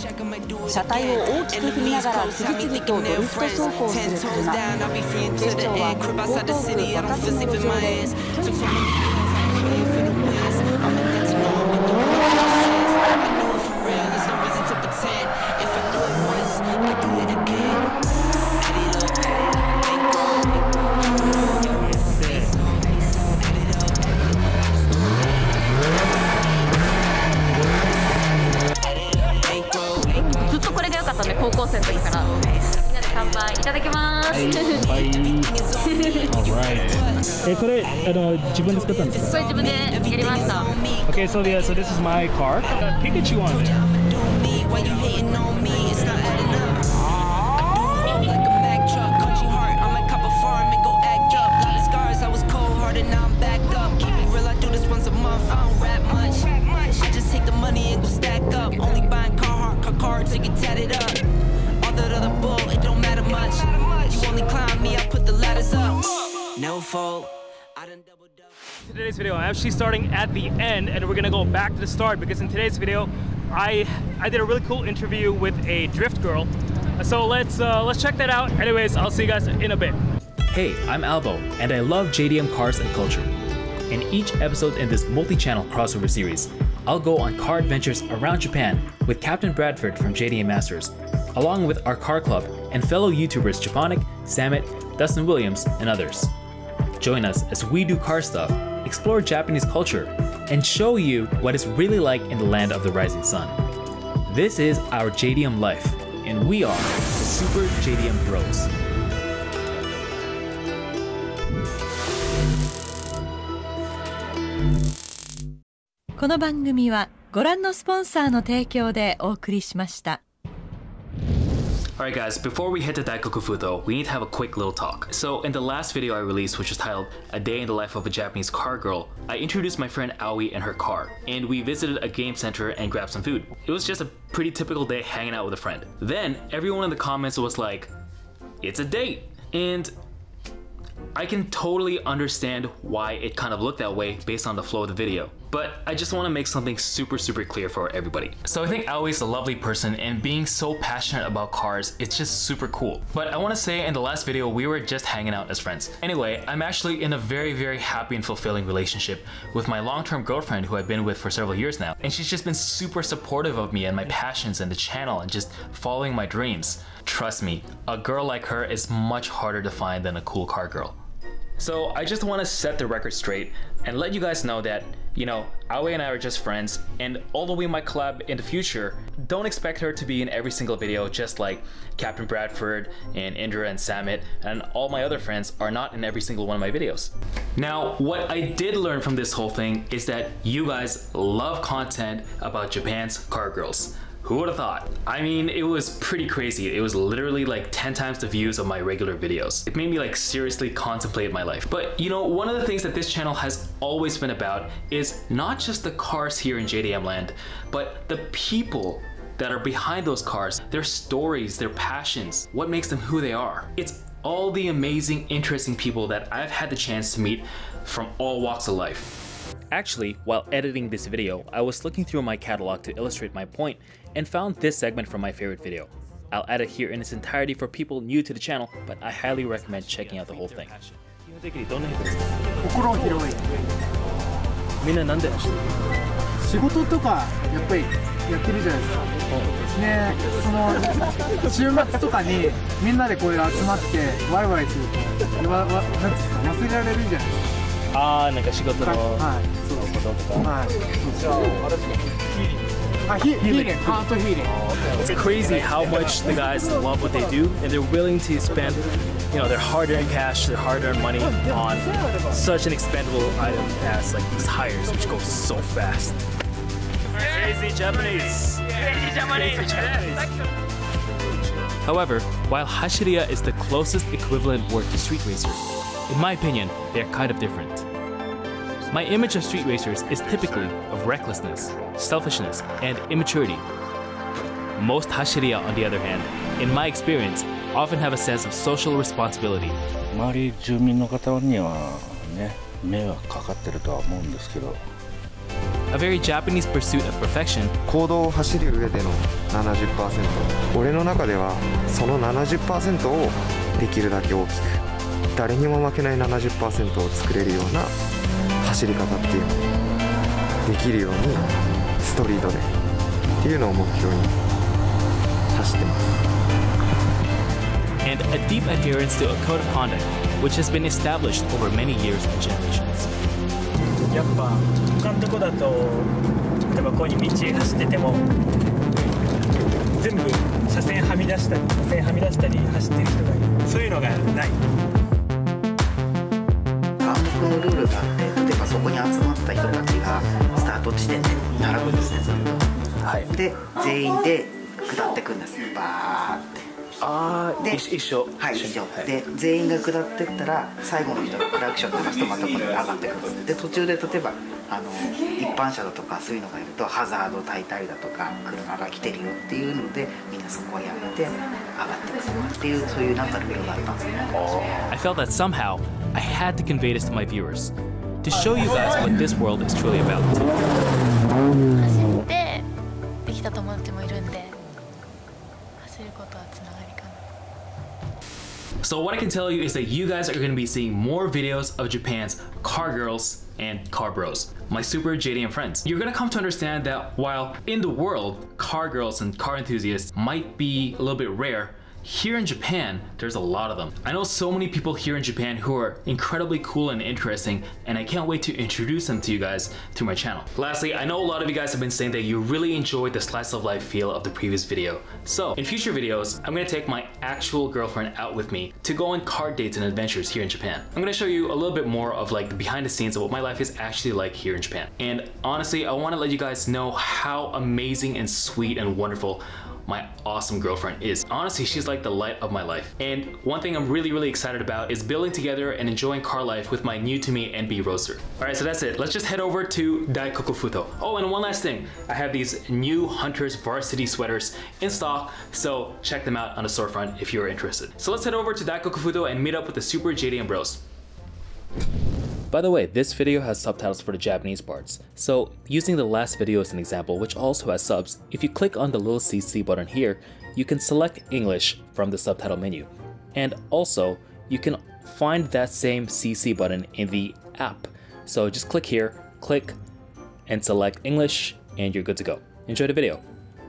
車体を大きく振りながら次々とドリフト走行する車。警視庁は江東区若洲の路上でずっとこれが良かったね、高校生の時から。みんなで乾杯いただきます。 これ自分で作ったんですか？ これ自分でやりました。 Okay, so this is my car. Pikachu on it. To get tatted up, all that other bull, it don't matter much. You only climb me, I put the ladders up. No fault. I done double up. Today's video, I'm actually starting at the end, and we're gonna go back to the start because in today's video, I did a really cool interview with a drift girl. So let's check that out. Anyways, I'll see you guys in a bit. Hey, I'm Albo, and I love JDM cars and culture. In each episode in this multi-channel crossover series, I'll go on car adventures around Japan with Captain Bradford from JDM Masters, along with our car club and fellow YouTubers Japonic, Samit, Dustin Williams, and others. Join us as we do car stuff, explore Japanese culture, and show you what it's really like in the land of the rising sun. This is our JDM life, and we are the Super JDM Bros. この番組はご覧のスポンサーの提供でお送りしました。 Alright guys, before we head to Daikoku Futo, we need to have a quick little talk. So in the last video I released, which was titled A Day in the Life of a Japanese Car Girl, I introduced my friend Aoi and her car, and we visited a game center and grabbed some food. It was just a pretty typical day hanging out with a friend. Then everyone in the comments was like, it's a date! And I can totally understand why it kind of looked that way based on the flow of the video. But I just want to make something super clear for everybody. So I think Aoi's a lovely person, and being so passionate about cars, it's just super cool. But I want to say in the last video, we were just hanging out as friends. Anyway, I'm actually in a very happy and fulfilling relationship with my long-term girlfriend who I've been with for several years now. And she's just been super supportive of me and my passions and the channel and just following my dreams. Trust me, a girl like her is much harder to find than a cool car girl. So I just want to set the record straight and let you guys know that, you know, Aoi and I are just friends, and although we might collab in the future, don't expect her to be in every single video, just like Captain Bradford and Indra and Samit and all my other friends are not in every single one of my videos. Now, what I did learn from this whole thing is that you guys love content about Japan's car girls. Who would have thought? I mean, it was pretty crazy. It was literally like 10 times the views of my regular videos. It made me like seriously contemplate my life. But you know, one of the things that this channel has always been about is not just the cars here in JDM land, but the people that are behind those cars, their stories, their passions, what makes them who they are. It's all the amazing, interesting people that I've had the chance to meet from all walks of life. Actually, while editing this video, I was looking through my catalog to illustrate my point and found this segment from my favorite video. I'll add it here in its entirety for people new to the channel, but I highly recommend checking out the whole thing. 心広い。みんななんで？仕事とかやっぱりやってるじゃないですか。ね、その週末とかにみんなでこういう集まってワイワイすると、なんですか、忘れられるじゃないですか。 ああ、なんか仕事のこととか。It's crazy how much the guys love what they do, and they're willing to spend, you know, their hard-earned cash, their hard-earned money on such an expendable item as like these tires, which go so fast. Crazy Japanese. Crazy Japanese. However, while Hashiriya is the closest equivalent word to street racer, in my opinion, they are kind of different. My image of street racers is typically of recklessness, selfishness, and immaturity. Most Hashiriya, on the other hand, in my experience, often have a sense of social responsibility. 周り住民の方にはね、迷惑かかってるとは思うんですけど。 a very Japanese pursuit of perfection. 公道を走る上での 70%、 俺の中ではその 70% をできるだけ大きく、誰にも負けない 70% を作れるような走り方っていうのをできるようにストリートでっていうのを目標に走ってます。 And a deep adherence to a code of conduct, which has been established over many years and generations. やっぱ他のとこだと、例えばこういう道走ってても全部車線はみ出したり走ってる人がいる。そういうのがない。 監督のルールがあって、例えばそこに集まった人たちがスタート地点で並ぶんですね、ずっと。はい。で全員で下ってくんですよ、バーって。 ああ、一緒。 はい、一緒。で全員が下ってったら最後の人がクラクション鳴らすとまたここに上がってくるんです。で途中で例えば一般車だとかそういうのがいるとハザード焚いたりだとか車が来てるよっていうのでみんなそこをやめて上がってくるっていうそういうなんかルールがあったんですね。 I felt that somehow I had to convey this to my viewers to show you guys what this world is truly about. 走ってできた友達もいるんで走ることはつながりかな。 So what I can tell you is that you guys are going to be seeing more videos of Japan's car girls and car bros, my super JDM friends. You're gonna come to understand that while in the world, car girls and car enthusiasts might be a little bit rare, here in Japan, there's a lot of them. I know so many people here in Japan who are incredibly cool and interesting, and I can't wait to introduce them to you guys through my channel. Lastly, I know a lot of you guys have been saying that you really enjoyed the slice of life feel of the previous video. So in future videos, I'm gonna take my actual girlfriend out with me to go on car dates and adventures here in Japan. I'm gonna show you a little bit more of like the behind the scenes of what my life is actually like here in Japan. And honestly, I wanna let you guys know how amazing and sweet and wonderful my awesome girlfriend is. Honestly, she's like the light of my life. And one thing I'm really excited about is building together and enjoying car life with my new to me NB Roadster. All right, so that's it. Let's just head over to Daikoku Futo. Oh, and one last thing. I have these new Hunters varsity sweaters in stock, so check them out on the storefront if you're interested. So let's head over to Daikoku Futo and meet up with the super JDM bros. By the way, this video has subtitles for the Japanese parts, so using the last video as an example, which also has subs, if you click on the little CC button here, you can select English from the subtitle menu. And also, you can find that same CC button in the app. So just click here, click, and select English, and you're good to go. Enjoy the video.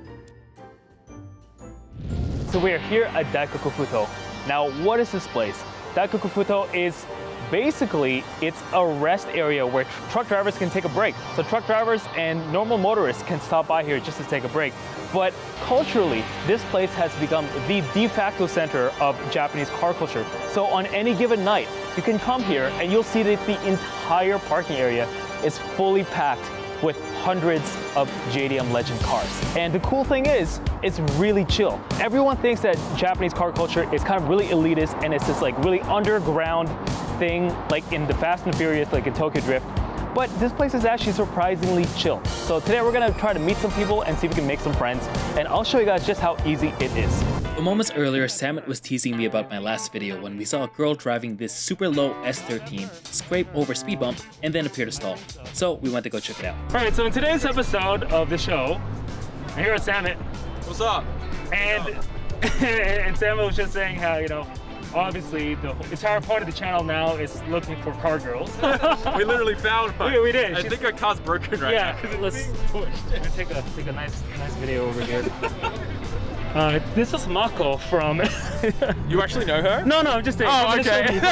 So we are here at Daikoku Futo. Now, what is this place? Daikoku Futo is basically, it's a rest area where truck drivers can take a break. So truck drivers and normal motorists can stop by here just to take a break. But culturally, this place has become the de facto center of Japanese car culture. So on any given night, you can come here and you'll see that the entire parking area is fully packed with hundreds of JDM Legend cars. And the cool thing is, it's really chill. Everyone thinks that Japanese car culture is kind of really elitist and it's this like really underground thing like in the Fast and Furious, like in Tokyo Drift. But this place is actually surprisingly chill. So today we're gonna try to meet some people and see if we can make some friends. And I'll show you guys just how easy it is. Moments earlier, Samet was teasing me about my last video when we saw a girl driving this super low S13 scrape over speed bump and then appear to stall. So we went to go check it out. Alright, so in today's episode of the show, I'm here with Samet. What's up? And, and Samet was just saying how, you know, obviously the entire part of the channel now is looking for car girls. We literally found one. We did. I think our car's broken right now. Yeah, let's take a nice video over here. This is Mako from... You actually know her? No, I'm just saying. Oh, okay. You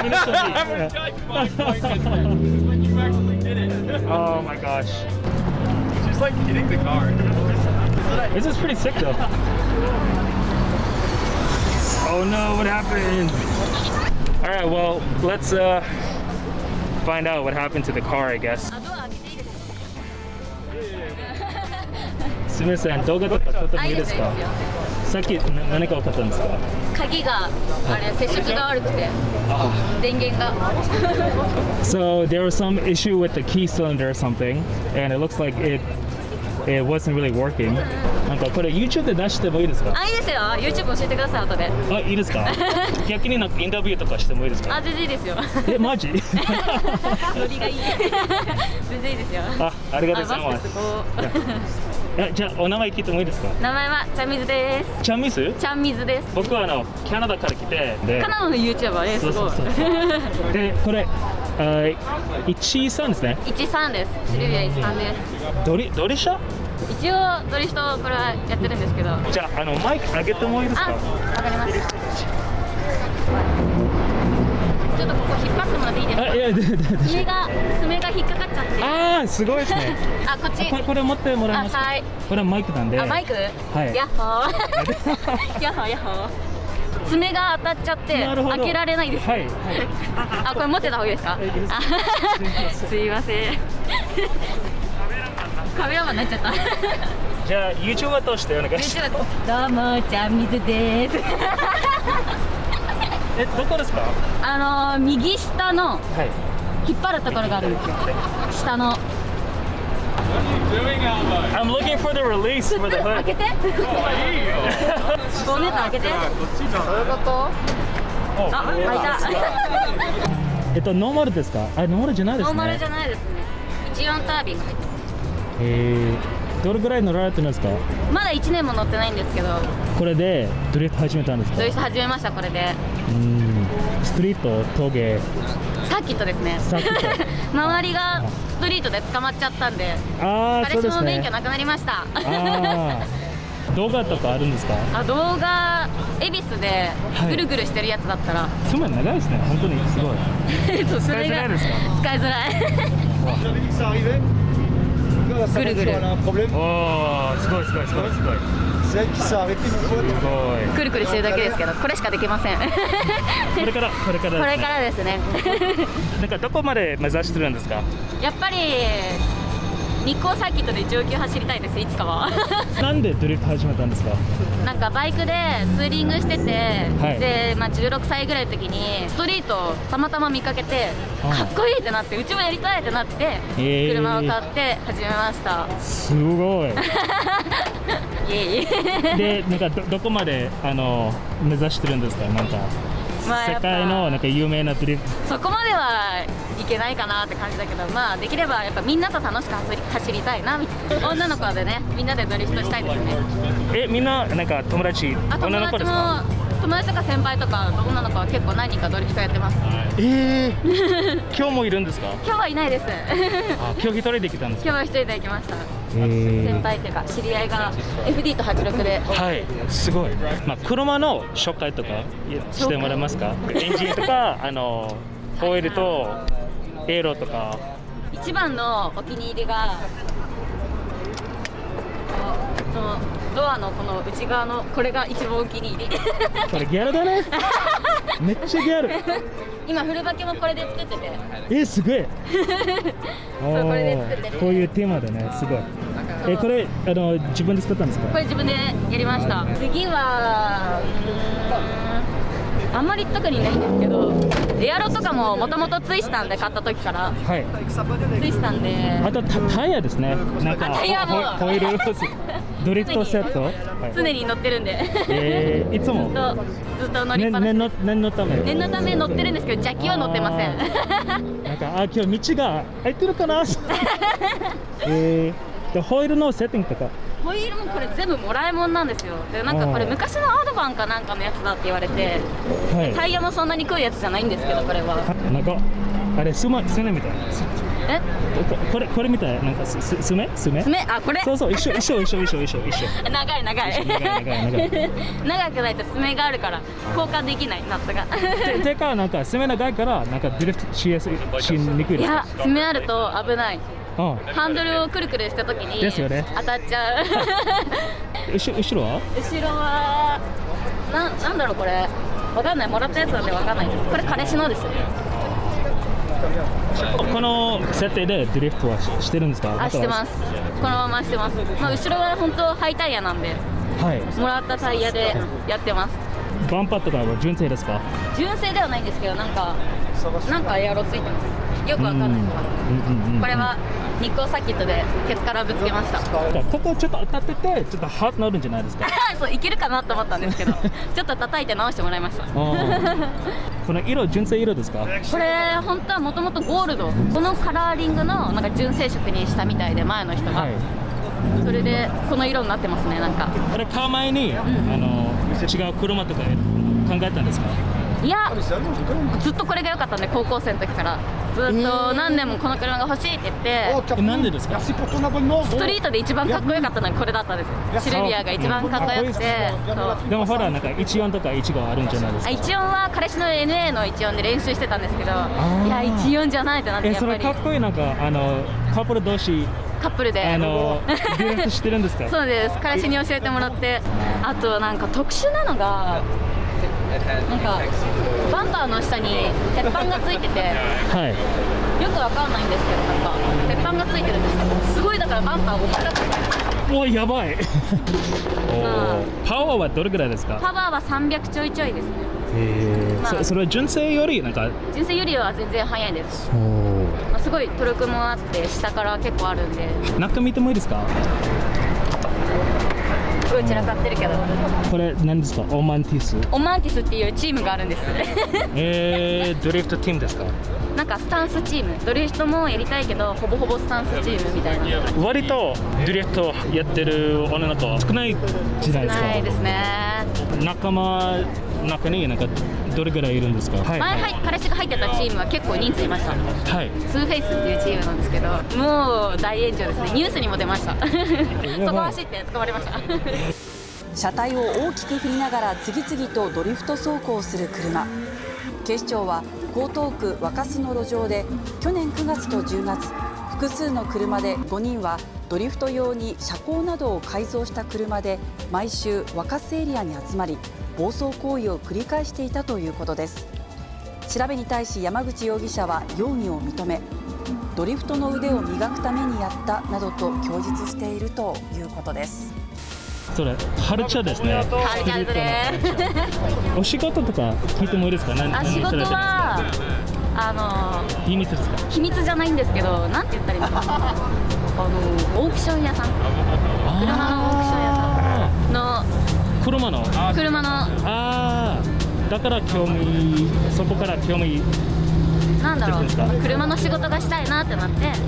actually did it. Oh my gosh. She's like hitting the car. This is pretty sick though. Oh no, what happened? Alright, well, let's find out what happened to the car, I guess. すみません、動画とか撮ってもいいですか？さっき何か分かったんですか？ 鍵があれ接触が悪くて電源が So there was some issue with the key cylinder or something and it looks like it wasn't really working. なんかこれ YouTube で出してもいいですか？ あ、いいですよ。YouTube 教えてください後で。 あ、いいですか？逆になんかインタビューとかしてもいいですか？ あ、全然いいですよ。 え、マジ？ ノリがいい。全然いいですよ。 ありがとうございます。じゃあお名前聞いてもいいですか？ 名前はちゃんみずです。 ちゃんみず？ ちゃんみずです。 僕はキャナダから来て、 カナダの YouTuber すごい。 で、これ13ですね。 13です。シルビア13です。 ドリシャ？ 一応ドリフトこれはやってるんですけど。 じゃあマイク上げてもいいですか？ わかりました。ちょっとここ引っ張ってもらっていいですか？いや、爪が引っかかっちゃって。 ああ、すごいですね。 あ、こっち。 これ持ってもらえますか？はい。これはマイクなんで。 あ、マイク？はい。ヤッホー。ヤッホーヤッホー。爪が当たっちゃって開けられないです。はい。あ、これ持ってた方がいいですか？すいません。カメラマンになっちゃった。 じゃあ YouTuber としてお願いします。 どうも、ちゃんみずです。 どこですか？ 右下の引っ張るところがあるんですよ。下の。 I'm looking for the release for the hood. 開けて。ボンネット開けて。そういうこと？あ、開いた。 ノーマルですか？あ、ノーマルじゃないですね。 ノーマルじゃないですね。14タービンが入ってます。 どれぐらい乗られてるんですか？ まだ1年も乗ってないんですけど。 これでドリフト始めたんですか？ ドリフト始めました、これで。 ストリート、峠。 サーキットですね。周りがストリートで捕まっちゃったんで。彼氏の免許なくなりました。 動画とかあるんですか？ 動画、恵比寿でぐるぐるしてるやつだったら。 つまり長いですね、本当にすごい。 使いづらいですか？使いづらい。ぐるぐる。 おお、すごいすごいすごいすごい。 くるくるしてるだけですけど、これしかできません。これからですね。 なんかどこまで目指してるんですか？ やっぱり日光サーキットで上級走りたいです、いつかは。 なんでドリフト始めたんですか？ なんかバイクでツーリングしてて、で、16歳ぐらいの時にストリートをたまたま見かけて、かっこいいってなって、うちもやりたいってなって、車を買って始めました。 すごい。で、なんかどこまで目指してるんですか？なんか世界のなんか有名なドリフト。 そこまではいけないかなって感じだけど、まあできればやっぱみんなと楽しく走りたいなみたいな。女の子でね、みんなでドリフトしたいですね。 みんななんか友達、女の子ですか？ 友達とか先輩とか女の子は結構何人かドリフトやってます。 今日もいるんですか？ 今日はいないです。 今日一人で来たんですか？ 今日は一人で行きました。先輩っていうか知り合いが FD と86で。 はい、すごい。車の紹介とかしてもらえますか？エンジンとかホイールとエーロとか。 一番のお気に入りがドアのこの内側のこれが一番お気に入り。 これギャルだね。めっちゃギャル。 今フルバケもこれで作ってて。 すごい。 そう、これで作ってて。 こういうテーマだね、すごい。これ自分で作ったんですか？ これ自分でやりました。次はあんまり特にないんですけど、エアロとかももともとツイスタンで買った時から、ツイスタンで、 あとタイヤですね。なんかタイヤもホイールドリフトセット常に乗ってるんで、 いつもずっと乗りっぱなし。 念のため乗ってるんですけど、ジャッキは乗ってません。 なんか今日道が空いてるかな。ホイールのセッティングとか。 ホイールもこれ全部もらいもんなんですよ。で、なんかこれ昔のアドバンかなんかのやつだって言われて、タイヤもそんなに食うやつじゃないんですけど、これは。 なんかあれスネみたいな。これみたいなんかスメ？ あ、これ。 そうそう、一緒。 長い。長くないと爪があるから交換できないナットが。 てかなんか爪長いからなんかドリフトしにくいです。 いや、爪あると危ない。ハンドルをくるくるした時に当たっちゃう。 後ろはなんだろう、これわかんない。もらったやつなんでわかんないです。これ彼氏のです。 この設定でドリフトはしてるんですか？ してます。このまましてます。後ろは本当ハイタイヤなんで、もらったタイヤでやってます。 バンパーとかは純正ですか？ 純正ではないんですけど、なんかエアロついてます。 よくわかんないのかな。これはニッコーサーキットでケツからぶつけました。 ここちょっと当たっててちょっとハートなるんじゃないですか。 そういけるかなと思ったんですけどちょっと叩いて直してもらいました。 この色純正色ですか？ これ本当はもともとゴールド、このカラーリングのなんか純正色にしたみたいで、前の人が、それでこの色になってますね。なんかこれ買う前に、違う車とか考えたんですか？ いや、ずっとこれが良かったんで、高校生の時からずっと何年もこの車が欲しいって言って。 なんでですか？ ストリートで一番かっこよかったのがこれだったんですよ。シルビアが一番かっこよくて。 でもほら、なんか14とか15あるんじゃないですか。 14は彼氏の NA の14で練習してたんですけど、いや14じゃないとなって。やっぱりそれかっこいい。なんかカップル同士カップルでデュエットしてるんですか？ そうです。彼氏に教えてもらって。あとなんか特殊なのが、なんかバンパーの下に鉄板がついてて、 はい、 よくわかんないんですけど、なんか鉄板がついてるんですよ。すごい、だからバンパー重たかった。 お、やばいパワーはどれぐらいですか？ パワーは300ちょいちょいですね。 それは純正よりなんか純正よりは全然速いです。すごいトルクもあって下から結構あるんで。 中見てもいいですか？ すごい散らかってるけど。 これ何ですか？オマンティス。 オマンティスっていうチームがあるんです。 ドリフトチームですか？ なんかスタンスチーム、ドリフトもやりたいけどほぼほぼスタンスチームみたいな。 割とドリフトやってる女の子少ないじゃないですか。 少ないですね。 仲になんかどれぐらいいるんですか？ 前彼氏が入ってたチームは結構人数いました。はい。ツーフェイスっていうチームなんですけど、もう大炎上ですね。ニュースにも出ました。そこ走って捕まりました。 車体を大きく振りながら次々とドリフト走行する車。警視庁は江東区若洲の路上で去年9月と10月、複数の車で5人はドリフト用に車高などを改造した車で毎週若洲エリアに集まり、暴走行為を繰り返していたということです。調べに対し山口容疑者は容疑を認め、ドリフトの腕を磨くためにやったなどと供述しているということです。 それカルチャーですね。 カルチャーですね。 お仕事とか聞いてもいいですか？ 仕事は秘密ですか？ 秘密じゃないんですけど、なんて言ったらいいのかな。オークション屋さん、車のオークション屋さんの車のだからそこから興味なんだろう、車の仕事がしたいなってなって、で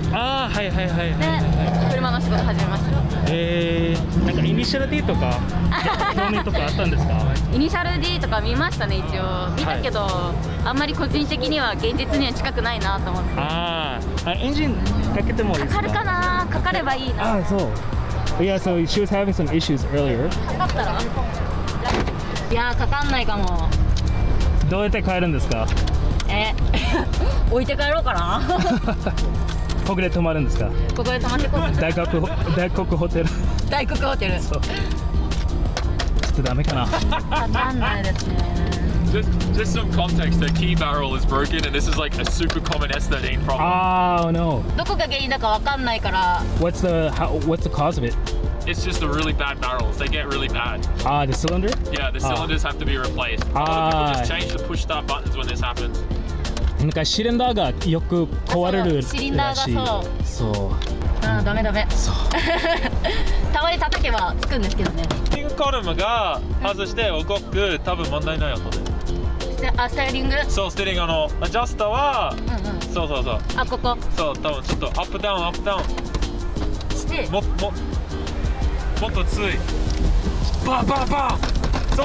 車の仕事始めました。 なんかイニシャル D とか興味とかあったんですか？ イニシャル D とか見ましたね。一応見たけど、あんまり個人的には現実には近くないなと思って。 エンジンかけてもいいですか？ かかるかな、かかればいいな。 そう。Yeah, so she was having some issues earlier. かかったら？いやかかんないかも。 どうやって帰るんですか？ 置いて帰ろうかな。 ここで泊まるんですか？ ここで泊まってこう。 大黒ホテル。 大黒ホテル。 ちょっとダメかな。 かかんないですね。 Just some context, the key barrel is broken and this is like a super common S13 problem. Oh no. どこが原因だかわかんないから。 What's the cause of it? It's just the really bad barrels. They get really bad. The cylinder? Yeah, the cylinders have to be replaced. A lot of people just change the push start buttons when this happens. なんかシリンダーがよく壊れるらしい。 シリンダーがそう。 ダメ。そう。たまに叩けばつくんですけどね。 スティングコルムが外して動く、多分問題ないよとね。 スタイリング？ そう、ステリングアジャスターは、そう。 ここ。 そう、多分ちょっとアップダウンして。 もっとつい。バー。そう。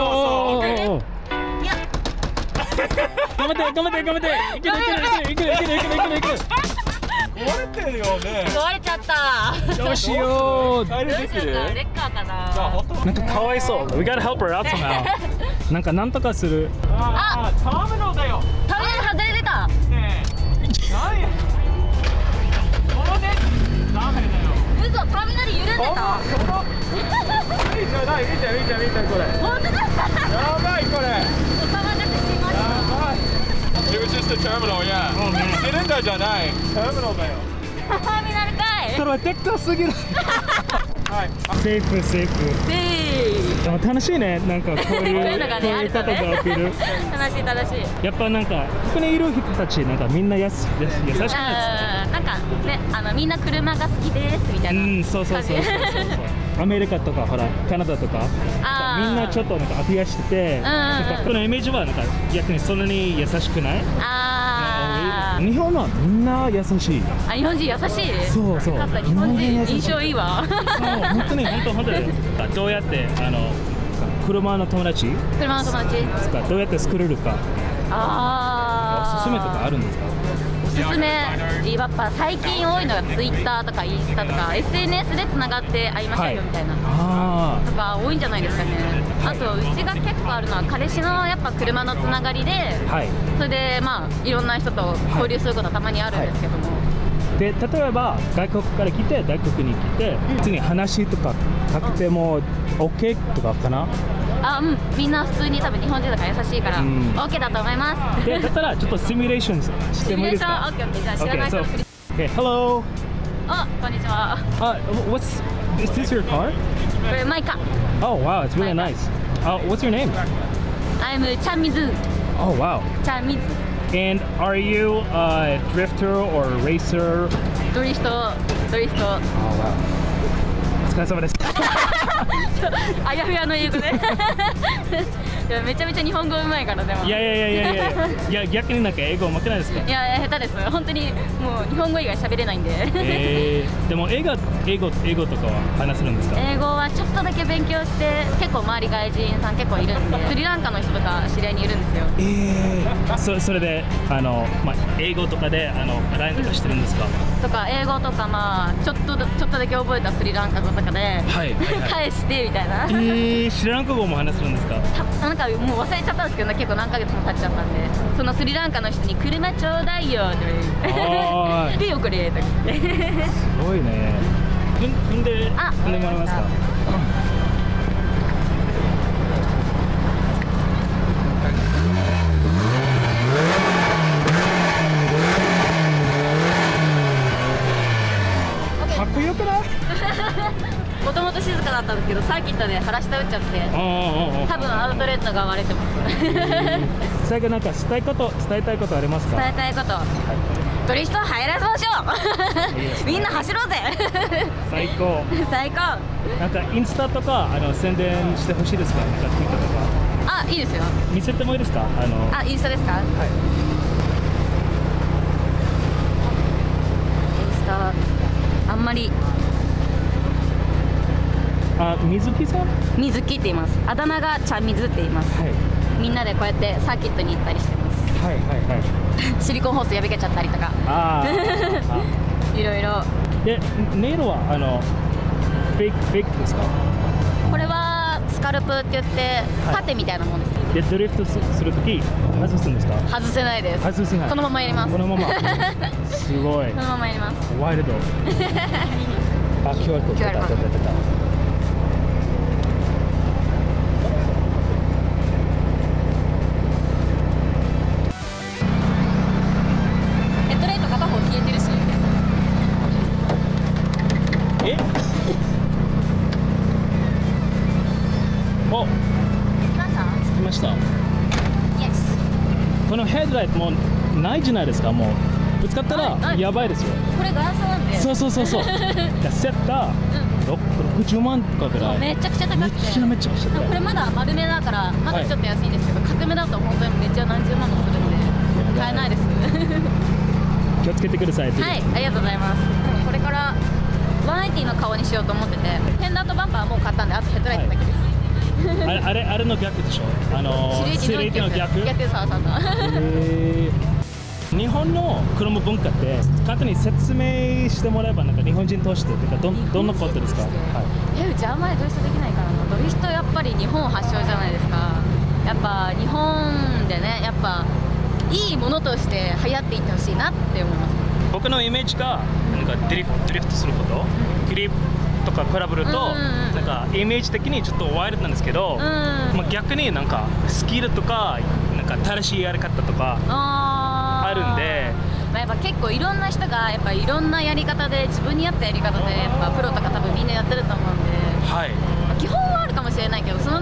いや。 頑張って。いける。 壊れてるよね。 壊れちゃった。 どうしよう。 レッカーかな。 なんかかわいそう。We gotta help her out somehow. なんとかする。 ターミナルだよ。 ターミナル外れてた。 ねえ。何や。このね。ダメだよ。 嘘、ターミナル緩んでた。 見てこれ。 本当だ。 やばいこれ。It was just a terminal, yeah. シリンダーじゃない。ターミナルだよ。 ターミナルかい。 それはでっかすぎる。 はい。 セーフ。 でも楽しいね、なんかこういうこういうのがねあるとね方が起きる。 楽しい楽しい。 やっぱなんかここにいる人たちなんかみんな優しくないですか？ なんかね、みんな車が好きですみたいな感じ。 そう。アメリカとかほらカナダとかみんなちょっとなんかアピアしてて、なんかこのイメージはなんか逆にそんなに優しくない？日本はみんな優しい。 日本人優しい。 そう。 日本人印象いいわ。 本当にどうやって車の友達どうやって作れるか。おすすめとかあるんですか？ おすすめやっぱ最近多いのがツイッターとかインスタとか SNS でつながって会いましょうよみたいなとか多いんじゃないですかね。あとうちが結構あるのは彼氏のやっぱ車のつながりで、それでまあいろんな人と交流することはたまにあるんですけども、 で例えば外国から来て外国に来て普通に話とかかけても OK とかかな？ みんな普通に多分日本人だから優しいから OK だと思います。 でだったらちょっとシミュレーションしてもいいですか？ OK じゃあ知らない人のふり。 Hello。 こんにちは。 Is this your car? これマイカ。 Oh wow, it's really nice. What's your name? I'm Chanmizu. Oh wow. Chanmizu. And are you a drifter or a racer? ドリフト。 Oh wow. お疲れ様です。 あやふやの英語でめちゃめちゃ日本語うまいからでも。いや逆になんか英語うまくないですか？ いや下手です。本当にもう日本語以外喋れないんで。 でも英語とかは話せるんですか？ 英語はちょっとだけ勉強して結構周り外人さん結構いるんで、スリランカの人とか知り合いにいるんですよ。 それで英語とかでラインとかしてるんですか？ とか英語とかちょっとだけ覚えたスリランカ語とかで返してみたいな。 スリランカ語も話せるんですか？ なんかもう忘れちゃったんですけど、結構何ヶ月も経っちゃったんで、そのスリランカの人に車ちょうだいよって言って、でよこれとか言って。 すごいね。踏んでもらえますか？かっこよくない？ もともと静かだったんですけど、サーキットで晴らした打っちゃって、多分アウトレットが割れてます。 最後なんか伝えたいことありますか？ 伝えたいこと、ドリフト入らせましょう。みんな走ろうぜ。 最高。なんかインスタとか宣伝してほしいですか？なんか TikTok とか。 いいですよ。 見せてもいいですか？ インスタですか？インスタあんまり。 水木さん？ 水木って言います。あだ名がちゃんみずって言います。みんなでこうやってサーキットに行ったりしてます。シリコンホース破けちゃったりとか。いろいろ。 で、ネイルはフェイクですか？ これはスカルプって言って盾みたいなもんです。 で、ドリフトするとき外すんですか？外せないです。 外せない。 このままやります。 このまま。すごい。 このままやります。 ワイルド。QRコード。 着きました。 このヘッドライトもうないじゃないですか。もうぶつかったらやばいですよ。 これガラスなんで。 そう。セッター60万とかぐらい。 めちゃくちゃ高くて。 めちゃくちゃ高い。 これまだ丸めだからまだちょっと安いんですけど、角目だと本当にめっちゃ何十万もするんで買えないです。 気をつけてください。 はい、ありがとうございます。これから180の顔にしようと思ってて、フェンダーとバンパーはもう買ったんで、あとヘッドライトだけです。 あれの逆でしょ？380の逆？日本の車文化って簡単に説明してもらえば、なんか日本人としてどんなことですか？ うちあんまりドリフトできないからな。ドリフトやっぱり日本発祥じゃないですか。やっぱ日本でね、やっぱいいものとして流行っていってほしいなって思います。 僕のイメージがなんかドリフトすること、グリップとか比べるとなんかイメージ的にちょっとワイルドなんですけど、逆になんかスキルとかなんか正しいやり方とかあるんで、 やっぱ結構いろんな人がやっぱいろんなやり方で自分に合ったやり方でやっぱプロとか多分みんなやってると思うんで、基本はあるかもしれないけど、その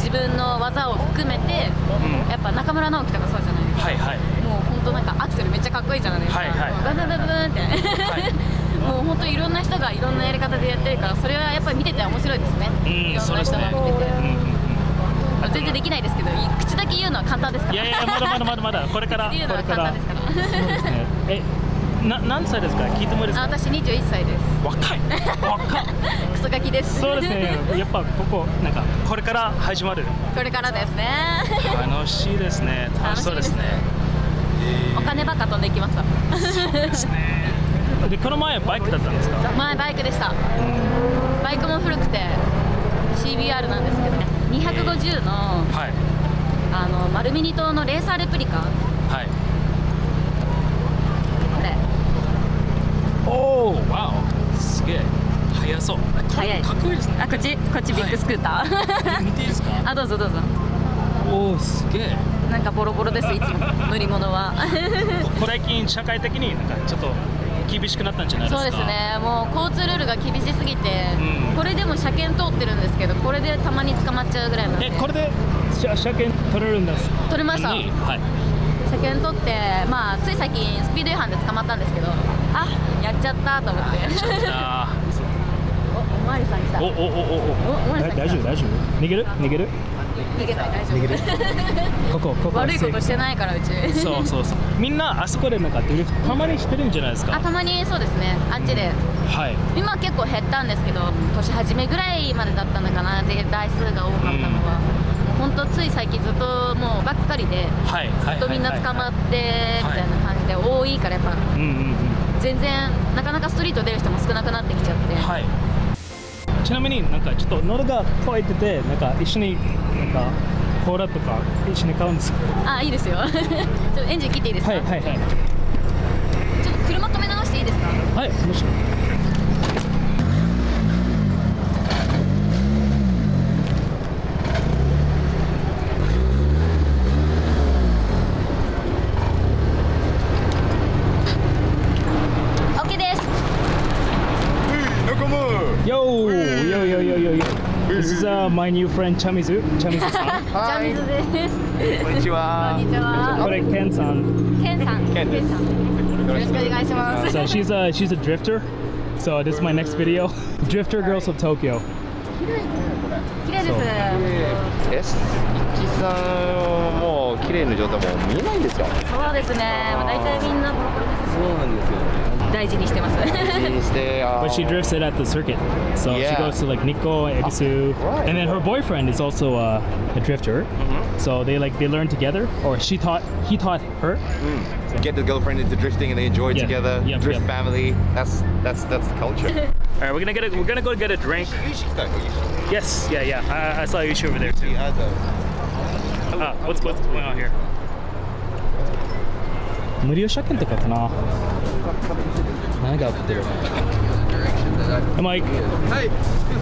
自分の技を含めて、やっぱ中村直樹とかそうじゃないですか。 はいはい。 もう本当なんかアクセルめっちゃかっこいいじゃないですか。 はいはい。 ブンブンブンブンって。もう本当いろんな人がいろんなやり方でやってるから、それはやっぱり見てて面白いですね。いろんな人が見てて。全然できないですけど、口だけ言うのは簡単ですから。 いやいや、まだこれから。 言うのは簡単ですから。そうですね。何歳ですか？聞いてもいいですか？ 私21歳です。 若い。 クソガキです。 そうですね。やっぱなんかこれから始まる。 これからですね。 楽しいですね。楽しそうですね。 お金ばっか飛んでいきました。 そうですね。でこの前バイクだったんですか？ 前バイクでした。バイクも古くて CBR なんですけど、250の丸ミニ島のレーサーレプリカ。はい。 おー、わお、すげえ速そう。 速い。 かっこいいですね。 こっちビッグスクーター。 見ていいですか？ あ、どうぞ。 おー、すげえ。 なんかボロボロです、いつも乗り物は。 最近社会的になんかちょっと厳しくなったんじゃないですか？ そうですね。もう交通ルールが厳しすぎて、これでも車検通ってるんですけど、これでたまに捕まっちゃうぐらいなんで。 これで車検取れるんです？ 取れました。 はい。 車検取って、まあつい最近スピード違反で捕まったんですけど、あ、やっちゃったと思って。おまわりさん来た。 お大丈夫逃げる逃げない大丈夫。 ここ悪いことしてないからうち。 そうみんなあそこでなんかドリフトたまにしてるんじゃないですか？ たまにそうですね、あっちで。はい。今結構減ったんですけど、年始めぐらいまでだったのかな。で台数が多かったのは。本当つい最近ずっともうばっかりで、ずっとみんな捕まってみたいな感じで多いからやっぱ全然なかなかストリート出る人も少なくなってきちゃって。はい。 ちなみになんかちょっと喉が渇いててなんか一緒になんかコーラとか一緒に買うんですか？ あ、いいですよ。ちょっとエンジン切っていいですか？はい。ちょっと車止め直していいですか？ はい、もちろん。This is my new friend Chamizu. Chamizu-san. Hi. Chamizu です。 こんにちは。 こんにちは。 これケンさん。 ケンさん。 ケンです。 よろしくお願いします。 So she's a drifter. So this is my next video. Drifter Girls of Tokyo. 綺麗です。 S1 もう綺麗な状態もう見えないんですよ。 そうですね。大体みんなボロボロです。 そうなんですよ。 大事にしてます。 But she drifts it at the circuit, so she goes to like Nikko and Ebisu, and then her boyfriend is also a drifter. So they learn together, or he taught her. Get the girlfriend into drifting and they enjoy together. Drift family. That's the culture. All right, we're gonna go get a drink. Yes, yeah. I saw Yushi over there too. What's going on here? 無料車検とかかな。何が起こってる？Mike. Hey.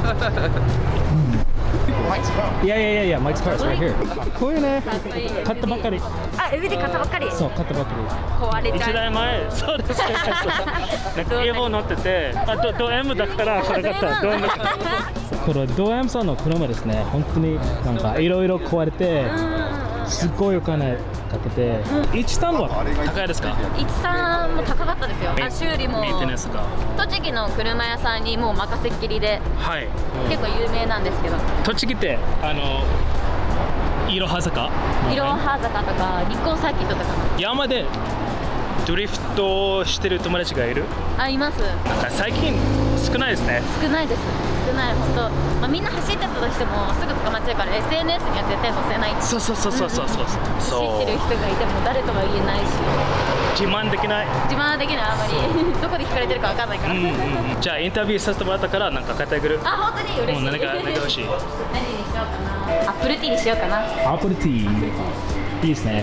Mike's car. Yeah. Mike's car is right here. こういうね。買ったばっかり。 あ、海で買ったばっかり。 そう、買ったばっかり。 壊れちゃう。 1台前。そうですね。なんか英語乗ってて、ド M だからこれ買った。ド M だから。これド M さんの車ですね。本当になんかいろいろ壊れて、すっごいお金かけて。13は高いですか ？13も高かったですよ。修理も栃木の車屋さんにもう任せっきりで、結構有名なんですけど。 栃木っていろは坂とか日光サーキットとか山でドリフトしてる友達がいる？ あ、います。 最近少ないですね。 少ない本当。みんな走ってたとしてもすぐ捕まっちゃうから SNS には絶対載せない。 そう。 走ってる人がいても誰とは言えないし。 自慢できないあんまり。どこで聞かれてるかわかんないから。 じゃあインタビューさせてもらったからなんか買ってあげる。 あ、本当に嬉しい。 何が欲しい？ 何にしようかな。アップルティーにしようかな。 アップルティーいいですね。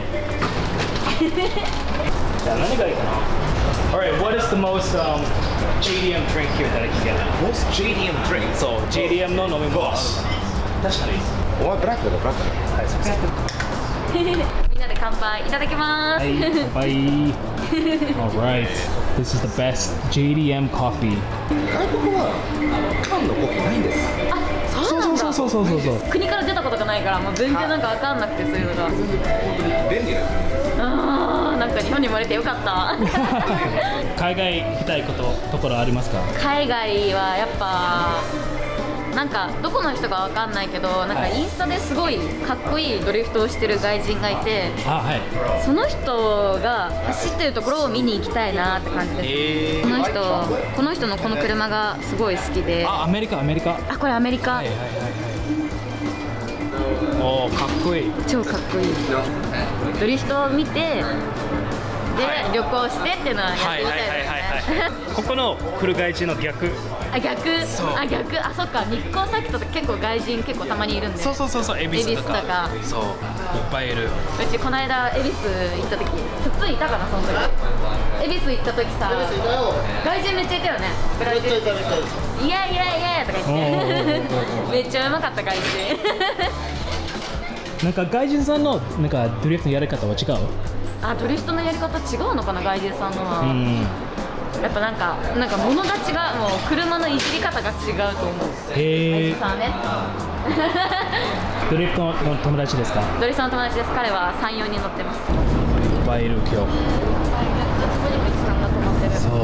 じゃあ何がいいかな。Alright, what is the most JDM drink here that I can get? Most JDM drink? そう、JDM の飲み物。確かに。 お前ブラックだ。はい、 みんなで乾杯いただきます。 はい、乾杯。Alright, this is the best JDM coffee. 外国は缶のコーヒーないんです。 あ、そうなんだ。 さ、 そう国から出たことがないからもう全然なんか分かんなくて、そういうのが便利だ。 なんか日本に生まれてよかった海外行きたいところありますか？ 海外はやっぱなんかどこの人かわかんないけど、なんかインスタですごいかっこいいドリフトをしてる外人がいて、その人が走ってるところを見に行きたいなって感じです。この人のこの車がすごい好きで。 アメリカ。 あ、これアメリカ。 おー、かっこいい。 超かっこいい。ドリフトを見てで旅行してっていうのはやってみたいですね。 ここの来る外人の逆。 逆。あ、そっか。日光サーキットって結構外人結構たまにいるんで。 そう、恵比寿とか。そう、いっぱいいる。 うちこの間恵比寿行った時、普通いたかなその時。恵比寿行った時さ、外人めっちゃいたよね。ブラジル。イエーとか言って。めっちゃうまかった外人。 なんか外人さんのなんかドリフトのやり方は違う？ ドリフトのやり方違うのかな、外人さんのは。やっぱなんか物が違う、もう車のいじり方が違うと思う。外人さんはね。 ドリフトの友達ですか？ ドリフトの友達です。彼は3、4人乗ってます。 いっぱいいる今日。 そこにも一さんが泊まってる。 そう。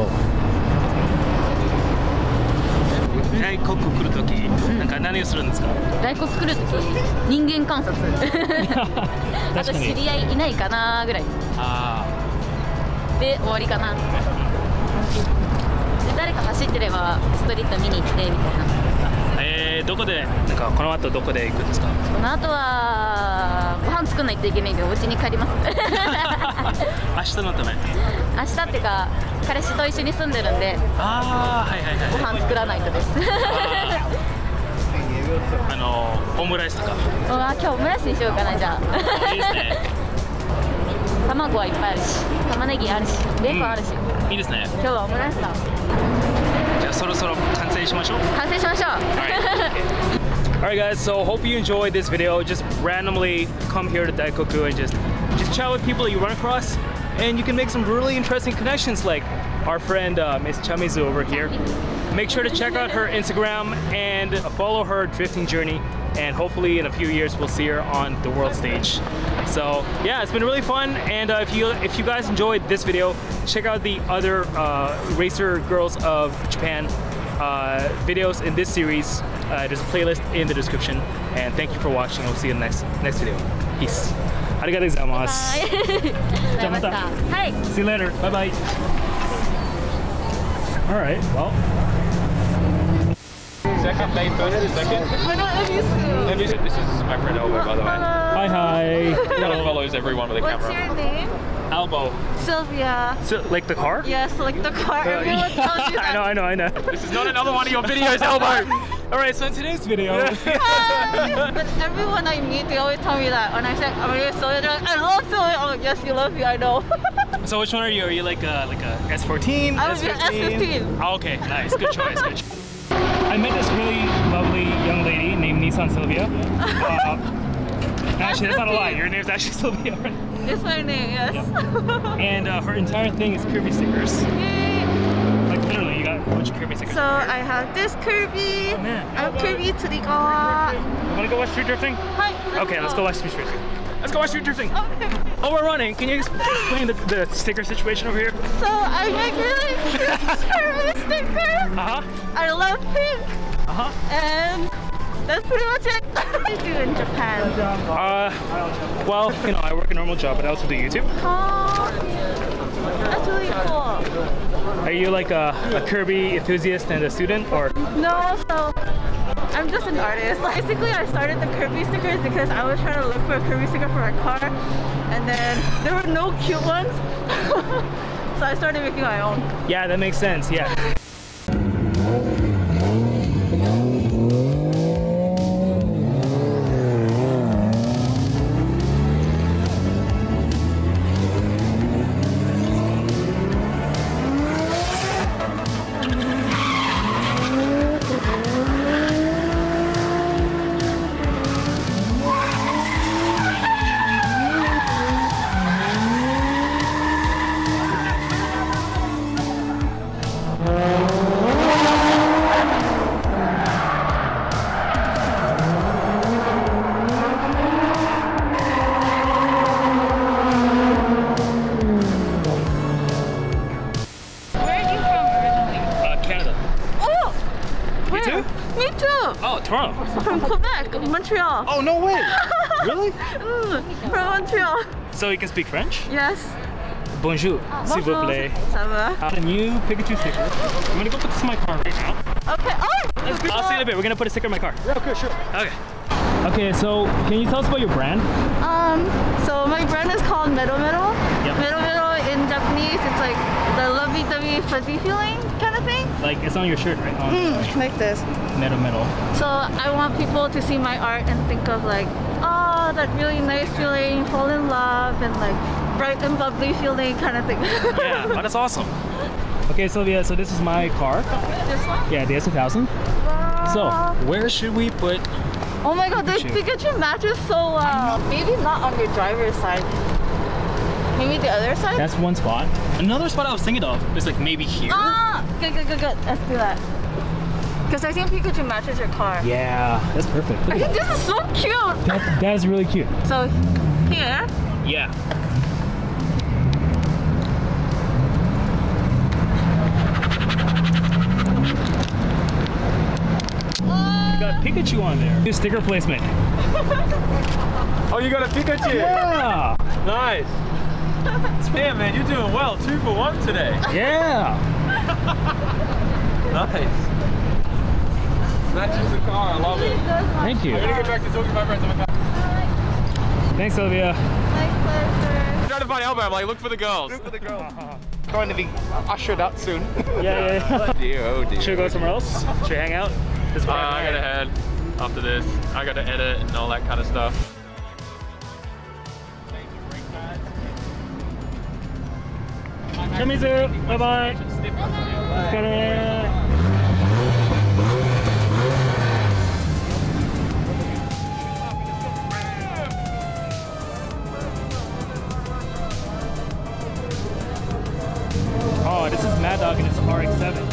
外国来るとき、なんか何をするんですか？ 外国来るとき、人間観察。あと知り合いいないかなぐらい。で終わりかな。で誰か走ってればストリート見に行ってみたいな。 どこでなんかこの後どこで行くんですか？ この後はご飯作んないといけないんでお家に帰ります。 明日のため？ 明日っていうか彼氏と一緒に住んでるんで。ご飯作らないとです。 オムライスとか。 今日オムライスにしようかな、じゃあ。いいですね。卵はいっぱいあるし、玉ねぎあるし、ベーコンあるし。 いいですね。 今日はオムライスだ。 じゃあそろそろ完成しましょう。 完成しましょう。 Alright guys, so hope you enjoyed this video. Just randomly come here to Daikoku and just chat with people that you run across, and you can make some really interesting connections like our friend Miss Chamizu over here. Make sure to check out her Instagram and follow her drifting journey, and hopefully in a few years we'll see her on the world stage. So yeah, it's been really fun, and if you guys enjoyed this video, check out the other racer girls of Japan videos in this series. There's a playlist in the description, and thank you for watching. We'll see you in the next video. Peace. ありがとうございます。じゃあまた。 はい。 See you later. Bye bye. All right. Well. Second lane, first, second. This is my friend Elbow, by the way. Hi. He follows everyone with a camera. What's your name? Elbow. Sylvia. So, like the car? Yes, like the car. Everyone tells you that. I know. This is not another one of your videos, Elbow. All right, so in today's video. But everyone I meet, they always tell me that. When I say I'm really Sylvia, they're like, I love Sylvia. Oh, yes, you love me. I know. So which one are you? Are you like a S14? I'm S15. Oh, okay, nice. Good choice. I met this really lovely young lady named Nissan Sylvia. Actually, that's not a lie. Your name's actually Sylvia, right? It's my name, yes. Yeah. And her entire thing is Kirby stickers. Yay! Like literally, you got a bunch of Kirby stickers. So I have this Kirby. Oh man. I have Kirby Tsurugawa. You wanna go watch street drifting? Hi. Okay, let's go watch street drifting. Let's go watch street drifting. Okay. Oh, we're running. Can you explain the sticker situation over here? So I make really cute Kirby stickers. I love pink. And that's pretty much it. What do you do in Japan? Well, you know, I work a normal job, but I also do YouTube. That's really cool. Are you like a Kirby enthusiast and a student, or? No, so I'm just an artist. Basically, I started the Kirby stickers because I was trying to look for a Kirby sticker for a car, and then there were no cute ones, so I started making my own. Yeah, that makes sense. Yeah. Montreal. Oh, no way! Really? From Montreal. So you can speak French? Yes. Bonjour, s'il vous plaît. Ça va? A new Pikachu sticker. I'm gonna go put this in my car right now. Okay. Oh! I'll see you in a bit. We're gonna put a sticker in my car. Yeah, okay, sure. Okay. Okay, so can you tell us about your brand? So my brand is called Meadow Meadow. Yep. Meadow Meadow in Japanese, it's like the lovey-dovey fuzzy feeling kind of thing. Like it's on your shirt, right? Like this. Meadow Meadow. So I want people to see my art and think of like, oh, that really nice feeling, fall in love, and like bright and bubbly feeling kind of thing. Yeah, oh, that's awesome. Okay, Sylvia, so this is my car. This one? Yeah, the S1000. So, where should we put... Oh my god, this Pikachu matches so well. Maybe not on your driver's side. Maybe the other side? That's one spot. Another spot I was thinking of is like maybe here. Ah! Good. Let's do that. Because I think Pikachu matches your car. Yeah, that's perfect. I think this is so cute. That is really cute. So, here? Yeah. Got Pikachu on there. New sticker placement. Oh, you got a Pikachu? Yeah. Nice. Damn, man, you're doing well. 2 for 1 today. Yeah. Nice. Matches the car. I love it. Thank you. I'm gonna get back to talking to my friends. Thanks, Sylvia. My pleasure. I'm trying to find Albert. I'm like, look for the girls. Look for the girls. Going to be ushered out soon. Yeah. Oh dear. Should we go somewhere else? Should we hang out? I gotta head after this. I gotta edit and all that kind of stuff. Shimizu, bye-bye. Oh, this is Mad Dog and it's RX-7.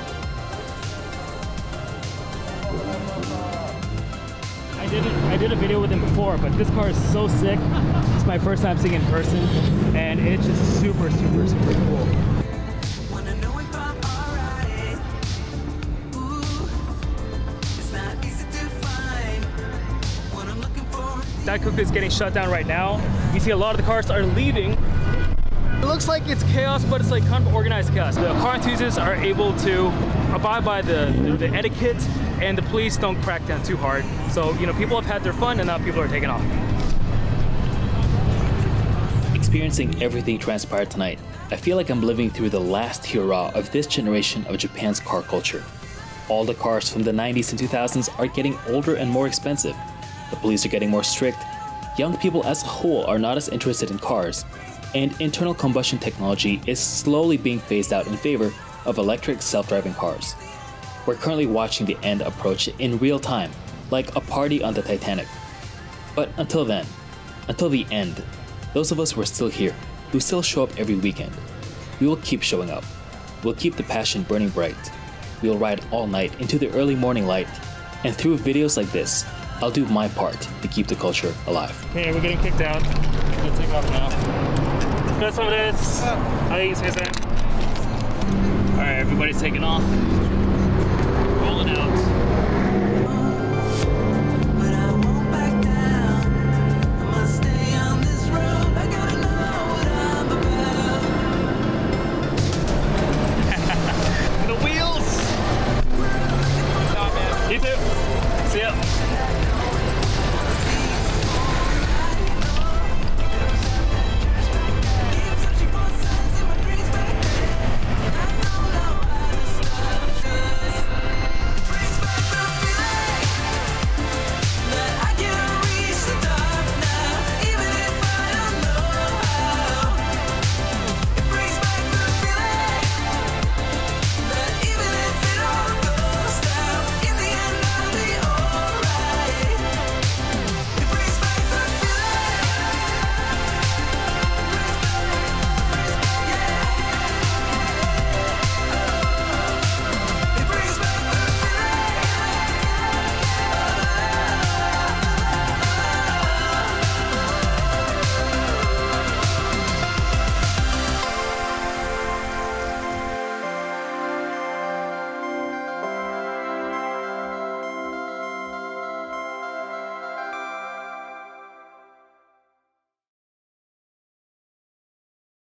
I did a video with him before, but this car is so sick. It's my first time seeing it in person, and it's just super cool. Daikoku is getting shut down right now. You see a lot of the cars are leaving. It looks like it's chaos, but it's like kind of organized chaos. The car enthusiasts are able to abide by the etiquette, and the police don't crack down too hard. So, you know, people have had their fun and now people are taking off. Experiencing everything transpired tonight, I feel like I'm living through the last hurrah of this generation of Japan's car culture. All the cars from the 90s and 2000s are getting older and more expensive. The police are getting more strict. Young people as a whole are not as interested in cars. And internal combustion technology is slowly being phased out in favor of electric self-driving cars. We're currently watching the end approach in real time, like a party on the Titanic. But until then, until the end, those of us who are still here, who still show up every weekend, we will keep showing up. We'll keep the passion burning bright. We'll ride all night into the early morning light, and through videos like this, I'll do my part to keep the culture alive. Okay, we're getting kicked out. Let's take off now. Alright, everybody's taking off.